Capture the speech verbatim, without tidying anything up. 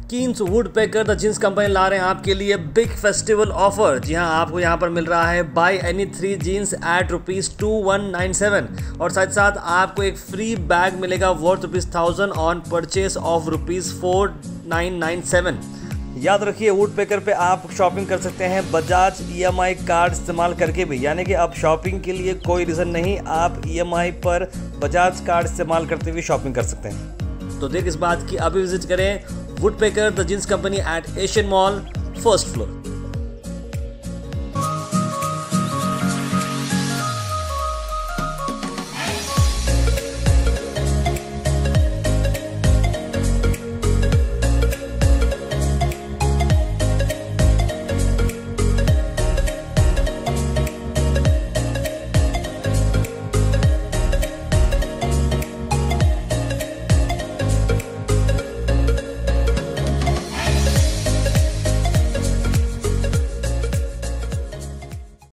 Keynes Woodpecker the jeans company ला रहे हैं आपके लिए बिग फेस्टिवल ऑफर। जी हाँ, आपको यहाँ पर मिल रहा है buy any three jeans at rupees two one nine seven और साथ साथ आपको एक फ्री बैग मिलेगा worth rupees thousand on purchase of rupees four nine nine seven. याद रखिए, वुडपेकर पे आप शॉपिंग कर सकते हैं बजाज ईएमआई कार्ड इस्तेमाल करके भी, यानी कि अब शॉपिंग के लिए कोई रीज़न नहीं, आप ईएमआई पर बजाज कार्ड इस्तेमाल करते हुए शॉपिंग कर सकते हैं। तो देख इस बात की, अभी विजिट करें Woodpecker the jeans company at Asian mall first floor.